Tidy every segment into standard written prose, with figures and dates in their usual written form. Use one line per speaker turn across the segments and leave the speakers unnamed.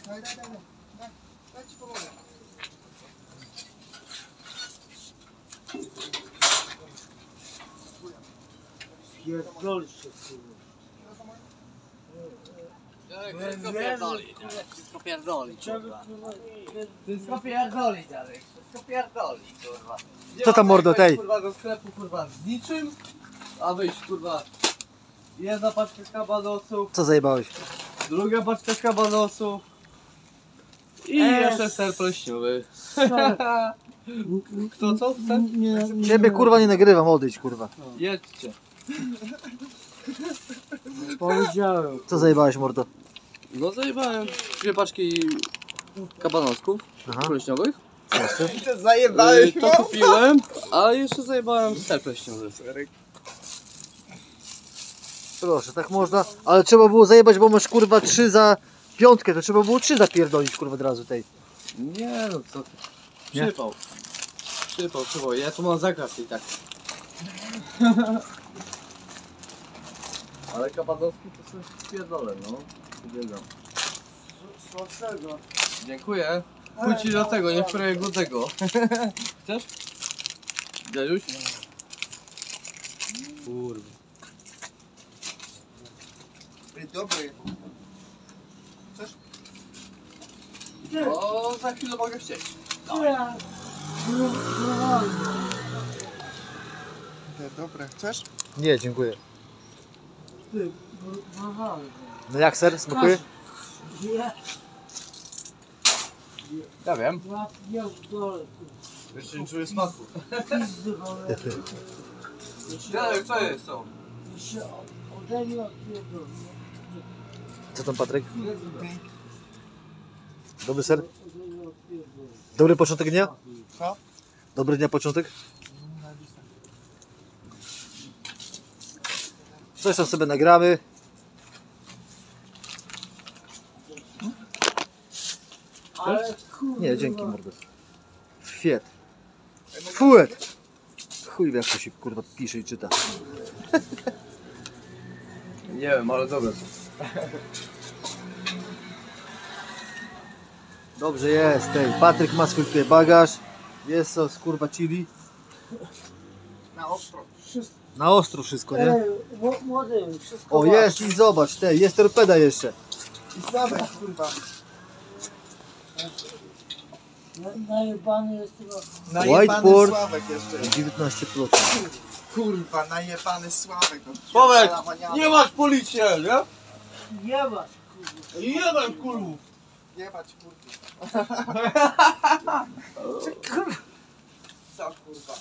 Daj, daj ci pomogę.
Pierdolisz się,
Wszystko pierdoli, wszystko pierdoli, kurwa. Wszystko pierdoli, dziadek, wszystko pierdoli, kurwa.
Co tam, mordo, tej?
Kurwa, do sklepu, kurwa, z niczym, a wyjść, kurwa, jedna paczka kabanosów,
Co zajebałeś?
druga paczka kabanosów i jeszcze ser pleśniowy. Kto co chce?
Ciebie kurwa nie nagrywam, odejdź kurwa.
Jedźcie.
powiedziałem.
Co zajebałeś, mordo?
No zajebałem dwie paczki kabanosków
Aha.
pleśniowych.
To zajebałeś
To kupiłem, a jeszcze zajebałem ser pleśniowy.
Proszę, tak można, ale trzeba było zajebać, bo masz kurwa 3 za piątkę, to trzeba było 3 zapierdolić kurwa od razu tej.
Nie no co ty.
Nie?
Przypał. Przypał. Ja tu mam zakaz i tak. Ale kabanoski to sobie pierdolę, no. Uwielbiam.
Słodszego.
Dziękuję. Chuj ci do tego, nie wczoraj tego. Chcesz? Dziaduś? Kurwa.
Dobry.
O, za chwilę mogę chcieć.
Dobre. Chcesz?
Nie, dziękuję.
Ty,
No jak ser? Smakuje?
Ja wiem.
ja w dole,
Jeszcze nie czuję smaku.
pizdy wolę.
Dziadek, co jest to?
Się ode mnie odpierdolę.
Co tam, Patryk? Dobry ser?
Ode mnie odpierdolę.
Dobry początek dnia?
Co?
Dobry dnia początek? Coś tam sobie nagramy.
Ale kurwa.
Nie, dzięki mordo. Fiet. Fuet. Chuj wie jak to się kurwa pisze i czyta.
Nie wiem, ale dobre.
Dobrze jest, tej. Patryk ma swój tutaj bagaż. Jest to kurwa chili.
Na ostro.
Na ostro wszystko, nie?
Młody, wszystko
O
masz.
jest i zobacz, tej, jest torpeda jeszcze.
I Sławek, kurwa.
Najebany jest chyba.
Najebany
Whiteboard.
Sławek jeszcze.
19%.
Kurwa, najebany Sławek.
Sławek, nie masz policji, nie?
Nie masz, kurwa.
Jeden kurwa.
Jebać, kurwa. Co, kurwa.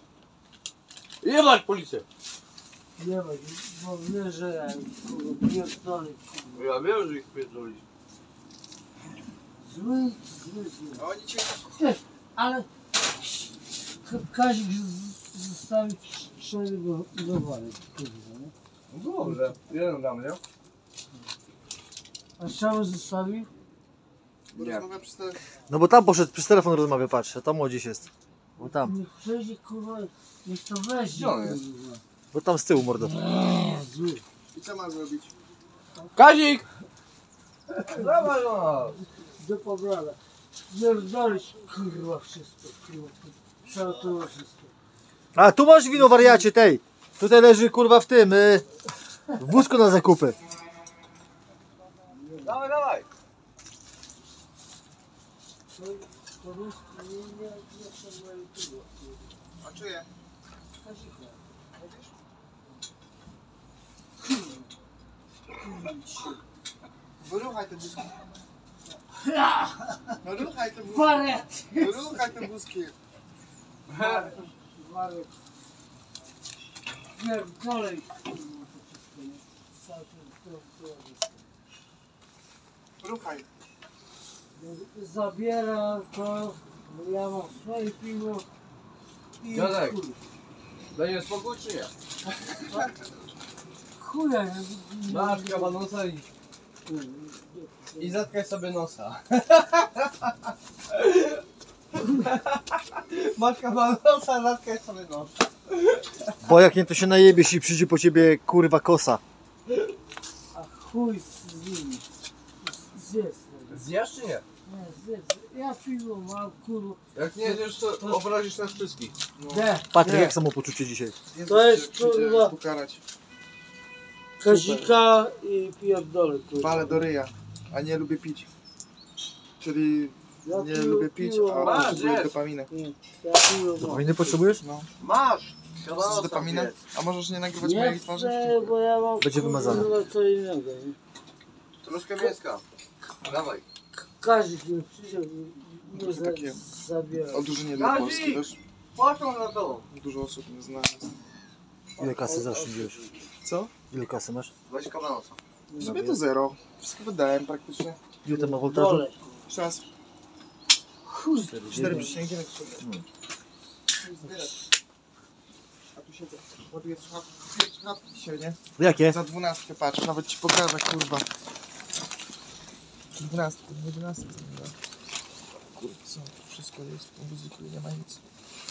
Jebać policję.
Nie masz, bo wiesz, że ja kurwa pierdolę, kurwa.
Ja wiem, że ich pierdoli.
Zły.
A oni cię...
Ale Kazik zostawił 4 browary, kurwa, nie?
No dobrze, jeden dla mnie.
A czemu zostawił?
Bo
Nie.
rozmawia przez telefon.
No bo tam poszedł, przez telefon rozmawia, patrz, a tam młodzież jest. Bo tam,
Niech przejdzie, kurwa, niech to weźmie,
Gdzie on jest?
kurwa.
bo tam z tyłu mordo.
Zły.
I co ma zrobić?
Kazik! Dawaj no!
Do pobrala. Pierdolić, kurwa, wszystko, kurwa. Całe to wszystko.
A tu masz wino wariacie tej. Tutaj leży kurwa w tym, w wózku na zakupy.
Dawaj, dawaj!
To jest, nie chcę na YouTube.
A czuję.
Kazika.
Wyruchaj te wózki. No ruchaj te wózki.
Wariat!
No ruchaj te wózki.
Wariat. Pierdolej, kurwa, to wszystko, nie? Całe to
Ruchaj.
zabiera to, ja mam swoje piwo i
Dziadek.
kurwa.
Dajesz spokój czy nie?
Chuja, nie.
Masz kabanosa i zatkaj sobie nosa. Masz kabanosa, zatkaj sobie nosa.
Bo jak nie to się najebiesz i przyjdzie po ciebie kurwa kosa.
A chuj z nimi. Zjedz.
Zjesz czy nie?
Nie, zjedz. Ja piwo mam, kurwa.
Jak nie zjesz, to obrazisz nas wszystkich.
Nie,
Patryk,
nie.
jak samopoczucie dzisiaj?
Jezus,
To jest,
przyjdzie
kurwa-
Pokarać.
Kazika i pierdolę, kurwa.
Palę do ryja, a nie lubię pić. Czyli
Ja
nie
piwo-
lubię pić,
piwo
a
mam.
potrzebuję
jest.
dopaminę.
Nie, ja piwo mam.
Dopaminy potrzebujesz?
No.
Masz!
Z dopaminą? A możesz nie nagrywać
Nie
mojej twarzy?
chcę, bo ja mam
Będzie wymazane.
kurwa co innego. Nie?
Troszkę mięska. Dawaj.
Kazik mi przyjdzie i mnie
To takie
zabiera.
Odurzenie dla
Kazik!
Polski, wiesz?
Płacą na to.
Dużo osób nie zna.
Ile kasy zaoszczędziłeś?
Co?
Ile kasy masz?
Weź kawanosa.
W sumie to zero. Wszystko wydałem praktycznie.
Ile to ma voltażu?
Dole.
Jeszcze raz. 4,9. A tu siedzę. Ładuję słuchawki dzisiaj, nie?
Jakie?
Za 12, patrz, nawet ci pokażę, kurwa. 12, 11, kurwa, co? Wszystko jest w muzyku i nie ma nic.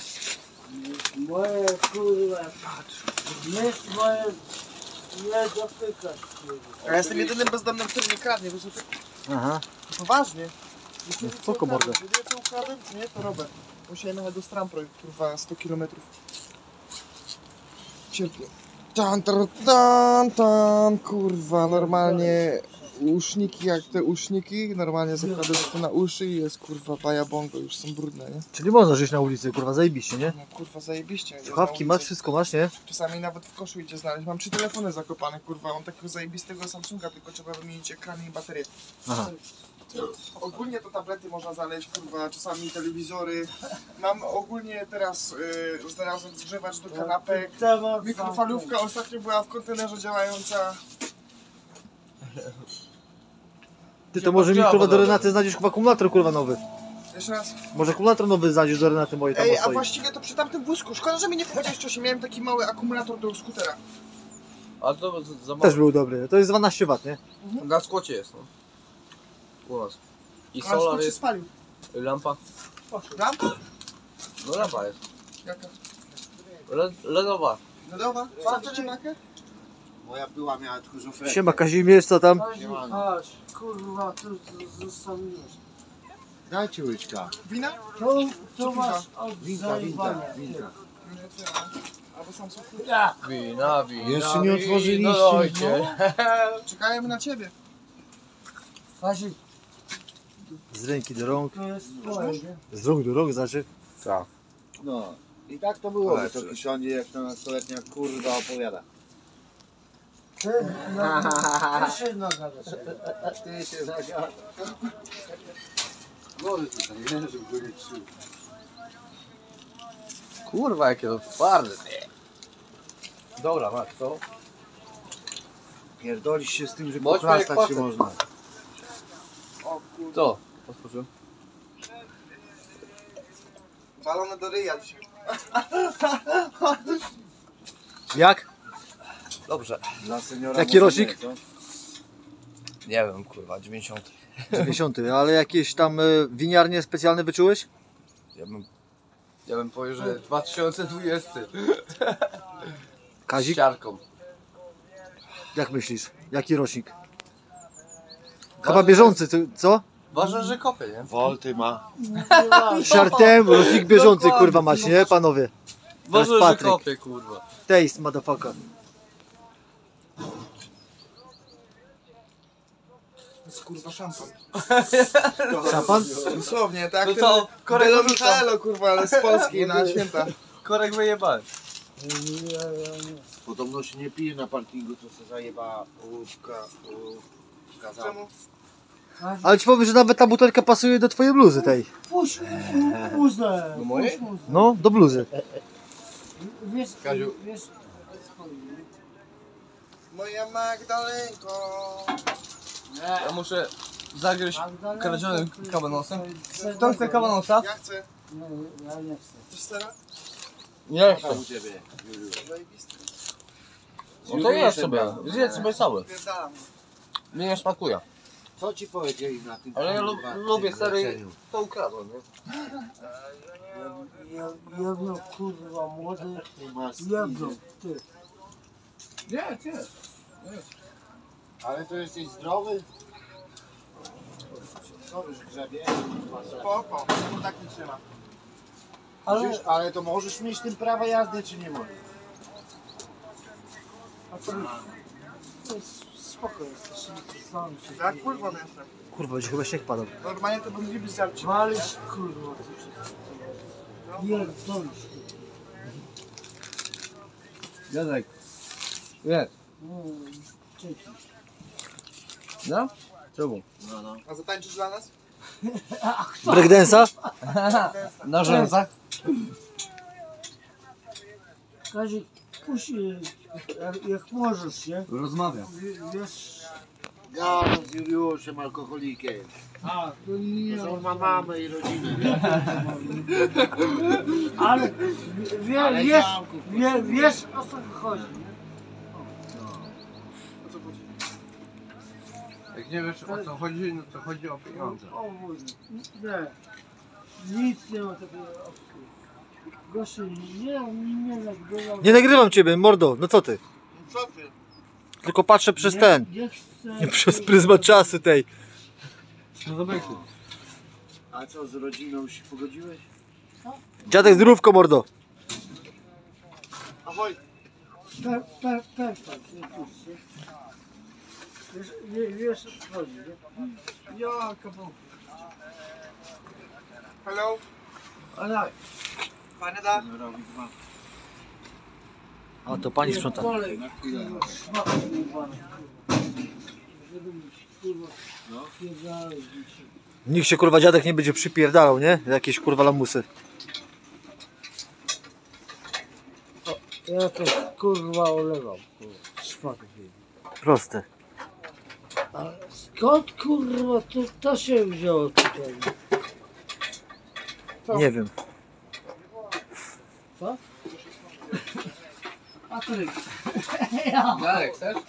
Moje kurwa. Jest moje. Nie dotykać, kurwa.
A ja jestem jedynym bezdomnym, który nie kradnie, wiesz, że ty...
Aha.
Poważnie.
No spoko, mordo.
Jedyne co ukradłem, co nie, to Robert. Musiałem jechać do Strampro, kurwa, 100 km. Cierpię. Tan, kurwa, normalnie uszniki jak te uszniki, normalnie zakładasz to na uszy i jest kurwa baja bongo, już są brudne, nie?
Czyli można żyć na ulicy, kurwa, zajebiście, nie?
No kurwa zajebiście. jest
Słuchawki
na
masz,
ulicy.
wszystko masz, nie?
Czasami nawet w koszu idzie znaleźć. Mam 3 telefony zakopane, kurwa, mam takiego zajebistego Samsunga, tylko trzeba wymienić ekrany i baterię.
Aha.
Ogólnie to tablety można znaleźć, kurwa, czasami telewizory. Mam ogólnie teraz, znalazłem zgrzewacz do kanapek.
Temat
Mikrofalówka ostatnio była w kontenerze działająca.
Ty to może mi, kurwa, do Renaty znajdziesz chyba akumulator, kurwa, nowy.
Jeszcze raz.
Może akumulator nowy znajdziesz do Renaty mojej, tam
Ej, a
stoi.
właściwie to przy tamtym wózku. Szkoda, że mi nie powiedziałeś wcześniej. Miałem taki mały akumulator do skutera.
A to za mało.
Też był dobry. To jest 12 W, nie?
Na skłocie jest, no. U nas. I
A
solar
skąd się
jest,
spalił?
lampa.
Lampa?
No lampa jest.
Jaka?
LEDowa.
Lodowa? Chcecie makę?
Moja była miała tchórzofrę.
Siema Kazimierz, co tam?
Kazik, chodź, kurwa, tu zostawiłeś.
Dajcie łyczka.
Wina?
Tu masz od
Winka.
zajebania.
Już otwieram. Albo sam są
Ja.
Wina.
Jeszcze nie otworzyliście,
dojcie.
Czekajmy na ciebie.
Kazik,
Z ręki do rąk.
to jest twoje, nie?
Z rąk do rąk, znaczy.
No. I tak to było,
Ale
wysoki sądzie, jak to nastoletnia kurwa opowiada.
Ty się nagadasz.
Ty się zagada. Może tutaj, nie? Żeby go nie trzymał.
Kurwa, jakie to twarde. Dobra, masz to.
Pierdolisz się z tym, że
Bądźmy jak
pochlastać się
facet.
można.
O kurwa.
To. Otworzyłem.
Walone do ryja dzisiaj.
Jak?
Dobrze.
Dla seniora
Jaki
może
rocznik?
nie, co?
Nie wiem, kurwa, 90.
90, ale jakieś tam winiarnie specjalne wyczułeś?
Ja bym powiedział, że 2020. Z
Kazik?
siarką.
Jak myślisz? Jaki rocznik? Chyba bieżący, co?
Ważne, że kopię, nie?
Wolty ma.
Żartem, rocznik bieżący,
Dokładnie.
kurwa macie, nie panowie?
Ważne, że
Patryk.
kopię, kurwa.
Taste, motherfucker.
To jest kurwa szampan.
Szampan?
Dosłownie, tak?
No to korek
Belo
wyrzucam.
Michaelo, kurwa, ale z Polski na święta.
Korek wyjebałem.
Podobno się nie pije na parkingu, to se zajeba łódka.
Czemu?
Ale ci powiem, że nawet ta butelka pasuje do twojej bluzy tej.
Puść muzę.
Do mojej?
Puść muzę.
No, do bluzy.
Wiesz,
Kaziu.
wiesz,
Moja Magdalenko.
Ja muszę zagryźć
Magdalena,
kradzionym
to jest-
kabanosem.
to jest-
Kto chce kabanosa?
Ja chcę.
Nie, ja nie chcę.
Chcesz sera?
Nie
Co
chcę.
u ciebie, Juliu?
Zajebisty.
No to jedz sobie. Zjedz sobie cały.
Pierdalam.
Mnie nie smakuje.
Co ci powiedzieli na tym?
Ale ja
kurwa,
lubię
tym
sery,
leczeniu?
to ukradłem, nie?
Jedno kurwa młody,
Ty masz
jedno, ty.
Nie, nie.
Ale to jesteś zdrowy? Co już grzebie?
Spoko, to tak nic nie ma.
Ale to możesz mieć tym prawa jazdy, czy nie możesz?
A to jest spoko, jest sam się.
Ja kurwa jestem.
Kurwa, będzie chyba śnieg padał.
Normalnie to bym nie być żarcie.
Walisz kurwa, co wszystko. Pierdolisz.
Dziadek. Jest.
No, czekaj.
No? Czemu?
A zatańczysz dla nas?
Breakdance'a?
Na rzęsach?
Kazik, puść jak możesz, nie?
Rozmawiam.
Wiesz...
Ja z Juliuszem, alkoholikiem.
A, to nie...
Że on ma mamę i rodzinę.
Ale
Ale
wiesz,
działków.
wiesz o co chodzi, nie?
O co chodzi?
Jak nie wiesz o co chodzi, no to chodzi o pieniądze.
O Boże, nie. Nic nie ma takiej opcji. Gościu, nie nagrywam.
Nie nagrywam ciebie, mordo, no co ty?
Co ty?
Tylko patrzę przez ten.
Nie chcę...
Nie przez pryzmat czasu tej.
No to będzie.
A co, z rodziną się pogodziłeś?
Dziadek zdrówko, mordo.
Ahoj.
Tak, nie puszczę. Wiesz o co chodzi, nie?
Jaka bo. Hello?
Ale...
Panie da?
A to pani sprząta.
Kolej, kurwa, szmata kurwa. Żeby mi kurwa... Pierdalaj dzisiaj.
Nikt się kurwa dziadek nie będzie przypierdalał, nie? Jakieś kurwa lamusy.
Ja to kurwa olewam, kurwa. Szmaty.
Proste.
A skąd kurwa to się wzięło tutaj?
Nie wiem.
Co? A to
Dziadek, chcesz?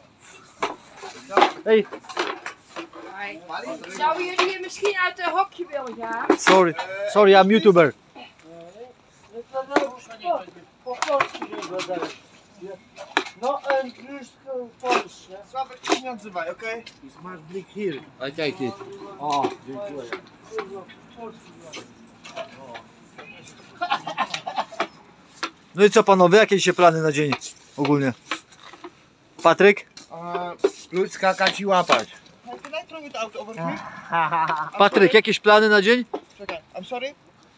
Ej,
Zouden jullie hier misschien uit het hokje willen gaan?
sorry, I'm YouTuber.
po polsku nie gadałem. No angielską polskie.
Sławek się nie odzywaj, okej?
It's much big here.
I take it.
O, dziękuję.
Kurwa, polsku
No i co panowie, jakie się plany na dzień ogólnie? Patryk?
Klucz skakać i łapać.
Hey, can I throw it out over here?
Patryk, jakieś plany na dzień?
Czekaj, I'm sorry?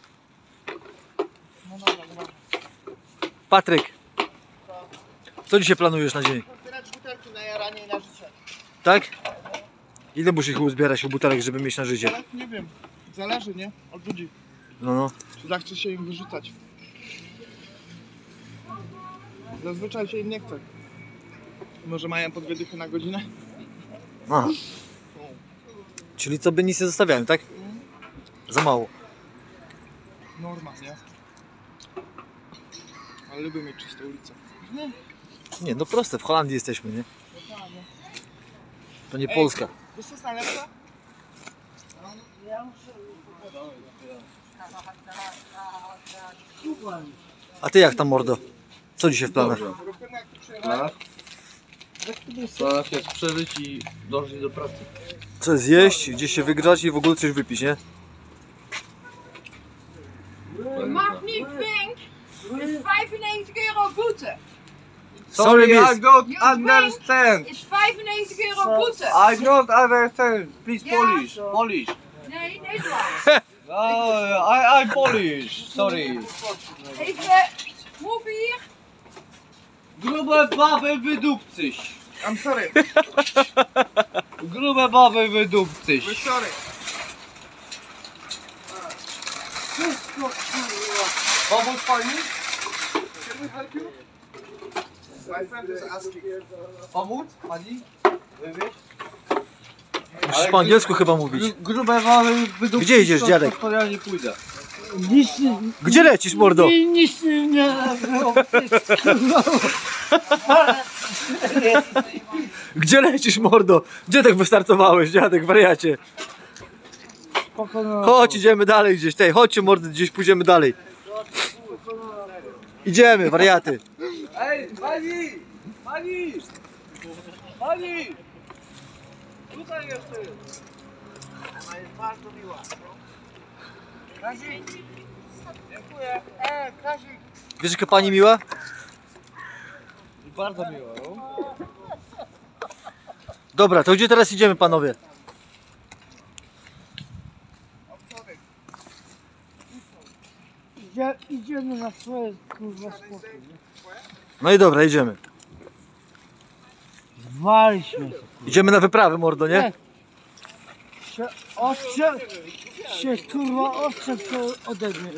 No dobra, dobra.
Patryk, co dzisiaj planujesz na dzień?
Otwierać butelki na jaranie i na życie.
Tak? Ile musisz ich uzbierać butelek, żeby mieć na życie?
Ale nie wiem, zależy, nie? Od ludzi.
No.
Czy zachce się im wyrzucać. Zazwyczaj się im nie chce. Może mają po 2 dychy na godzinę?
Aha. Czyli co by nic nie zostawiałem, tak? Za mało.
Norma, nie? Ale lubię mieć czyste ulice.
Nie, no proste, w Holandii jesteśmy, nie? To nie
Ej.
Polska.
Wiesz co jest najlepsze?
A ty jak tam, mordo? Co dzisiaj w planach?
Ruchymy jak tu przyjechałem.
Planach jest przeżyć i dążyć do pracy.
Co zjeść, gdzieś się wygrzać i w ogóle coś wypić, nie?
Je mag niet, Pink. Het is 95 euro boete.
Sorry, miss.
I don't
You
understand.
Het is 95 euro boete.
I don't understand. Please
Ja.
Polish. Polish.
Nee, Nederlands.
No, I'm Polish. Sorry.
Even, move hier.
Grube baby wydupcyś.
I'm sorry.
Grube baby
We're
wydupcyś.
sorry.
Pomóc pani?
Can we help you? My friend is asking.
Pomóc pani? Wywieźć?
Musisz po angielsku chyba mówić.
Grube baby wydupcyś.
Gdzie idziesz, dziadek?
To ja nie pójdę.
Nic,
Gdzie lecisz, mordo?
nic nie
Gdzie lecisz, mordo? Gdzie tak wystartowałeś, dziadek, wariacie? Chodź, idziemy dalej gdzieś. Tej, chodźcie, mordy, gdzieś pójdziemy dalej. Idziemy, wariaty.
Ej, pani! Pani! Pani! Tutaj jesteś!
Bardzo miła. Kazik. Dziękuję. Kazik.
Wiesz, jaka pani miła?
Bardzo miło. No.
Dobra, to gdzie teraz idziemy, panowie?
Idziemy na swoje kurwa spokój.
No i dobra, idziemy.
Zwaliśmy to.
Idziemy na wyprawę, mordo, nie?
Się kurwa odczep to ode mnie.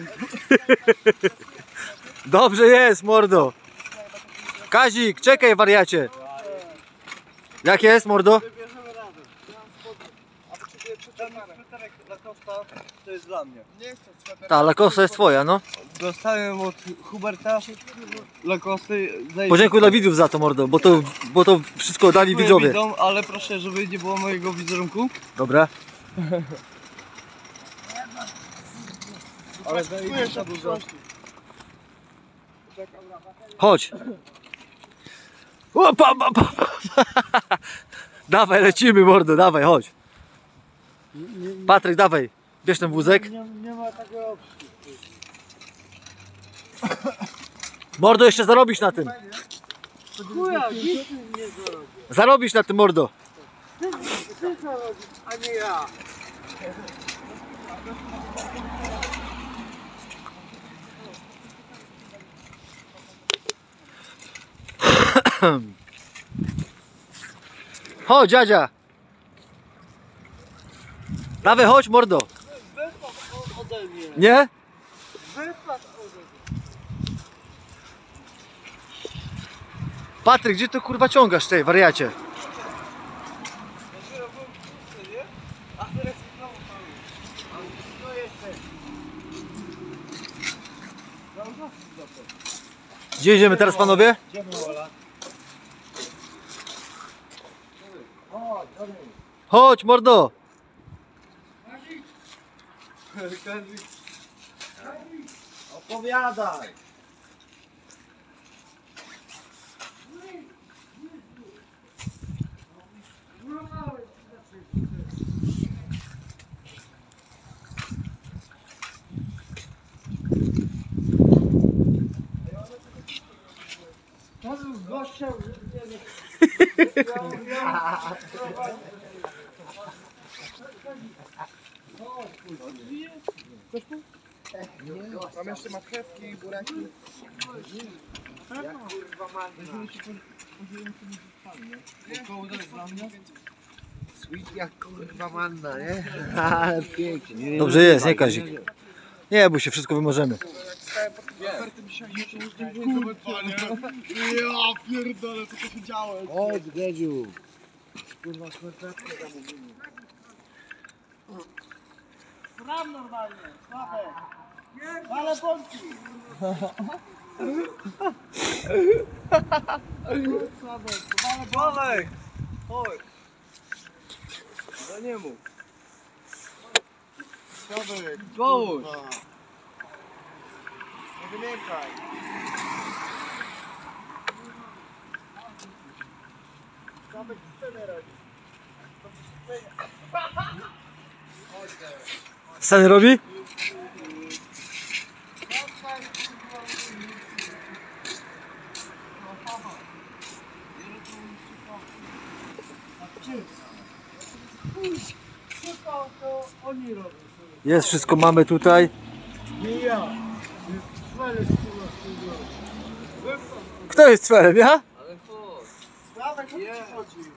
Dobrze jest, mordo. Kazik, czekaj, wariacie. Jak jest, mordo?
Sweterek Lacosta to jest dla mnie.
Nie chcę sweter.
Ta Lacosta jest twoja, no.
Dostałem od Huberta Lacosty.
Podziękuj dla widzów za to, mordo, bo to wszystko dali widzowie.
Widzą, ale proszę, żeby nie było mojego wizerunku.
Dobra.
Ale daję
się
dużo.
Chodź. O, pa. Dawaj, lecimy, mordo, dawaj, chodź. Patryk, dawaj, bierz ten wózek.
Nie ma takiej opcji.
Mordo, jeszcze zarobisz na tym.
Chuja, nic nie zarobię.
Zarobisz na tym, mordo.
Ty zarobisz, a nie ja.
Chodź, dziadzia. Dawaj, chodź, mordo.
Wypadł ode mnie.
Nie?
Wypadł ode mnie.
Patryk, gdzie to kurwa ciągasz, tej wariacie? Gdzie idziemy teraz, panowie? Chodź, mordo.
Opowiadaj.
To był gościem,
Mam jeszcze marchewki, buraki.
Sweet jak kurwa manna, nie? Ale pięknie.
Dobrze jest, nie Kazik? Nie, bo się wszystko wymożemy.
Ja pierdolę, co to się działo.
Chodź, Gedziu. Kurwa, smerfetkę zamówimy.
Ram normalnie, Sławek. Ale bądźki.
Sławek! Chodź! No nie mów.
Sławek,
Połóż!
kurwa. Nie wymiękaj. Sławek scenę robi.
Sceny robi?
Wszystko to oni robią.
Jest, wszystko mamy tutaj.
Nie ja. Cwele kurwa
Kto jest cwelem, ja?
Ale chodź!
Sławek, o co ci chodzi?